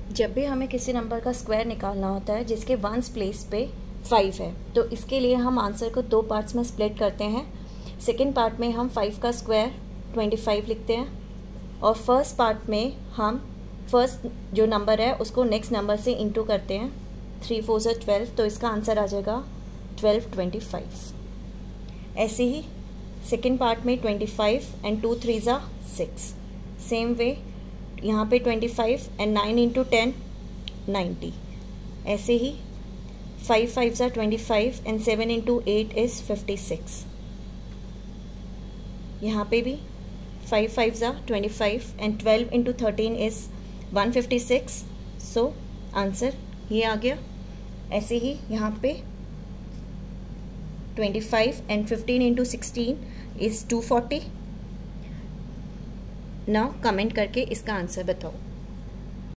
जब भी हमें किसी नंबर का स्क्वायर निकालना होता है जिसके वंस प्लेस पे 5 है, तो इसके लिए हम आंसर को 2 पार्ट्स में स्प्लिट करते हैं। सेकेंड पार्ट में हम 5 का स्क्वायर 25 लिखते हैं और फर्स्ट पार्ट में हम फर्स्ट जो नंबर है उसको नेक्स्ट नंबर से इंटू करते हैं। 3 4 ज़ा 12, तो इसका आंसर आ जाएगा 1225। ऐसे ही सेकेंड पार्ट में 25 एंड 2 3 ज़ा 6। सेम वे यहाँ पे 25 एंड 9 इंटू 10 90। ऐसे ही 5 5 ज़ा 25 एंड 7 इंटू 8 इज़ 56। यहाँ पे भी 5 5 ज़ा 25 and 12 into 13 is 156। So answer ये आ गया। ऐसे ही यहाँ पे 25 and 15 into 16 is 240। Now comment करके इसका आंसर बताओ।